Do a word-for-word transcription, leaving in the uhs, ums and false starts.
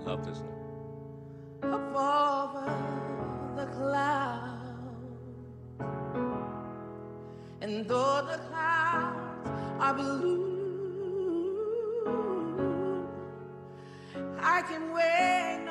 love this one. Up over the clouds, and though the clouds are blue, I can wait